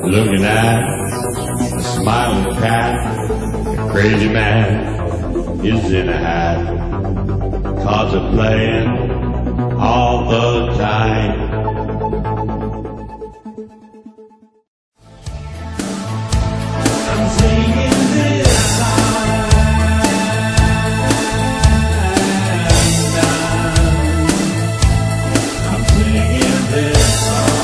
looking at a smiling cat. The crazy man is in a hat. Cards are playing all the time. I'm singing this song. I'm singing this song.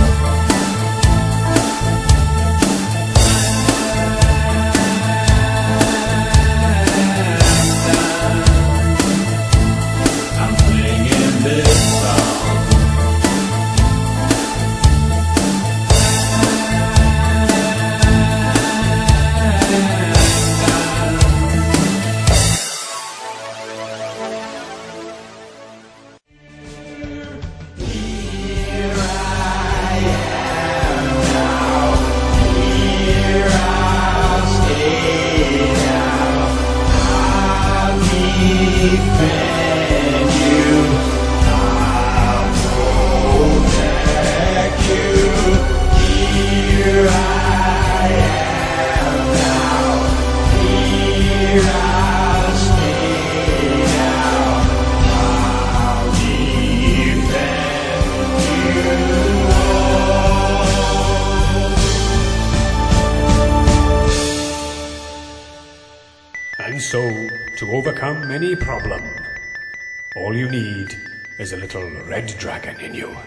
And so, to overcome any problem, all you need is a little red dragon in you.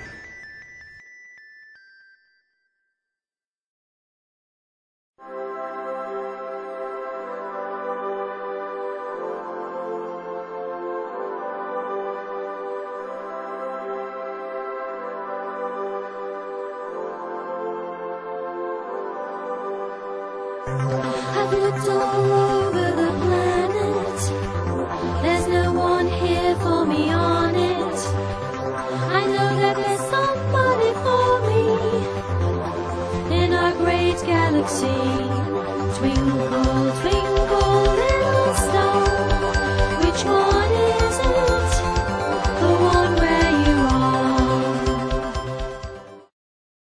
I've looked all over the planet. There's no one here for me on it. I know that there's somebody for me in our great galaxy. Twinkle, twinkle, little star, which one is it? The one where you are.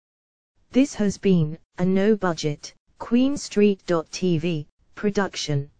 This has been a no-budget QueenStreet.tv production.